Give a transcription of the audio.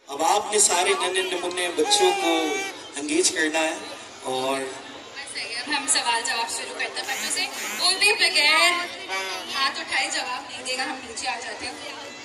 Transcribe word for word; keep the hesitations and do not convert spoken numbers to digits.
अब आपने सारे नन्हे नमुने बच्चों को एंगेज करना है और अब हम सवाल जवाब शुरू करते हैं बच्चों से। बोलते बगैर हाथ उठाए जवाब नहीं देगा, हम नीचे आ जाते हैं।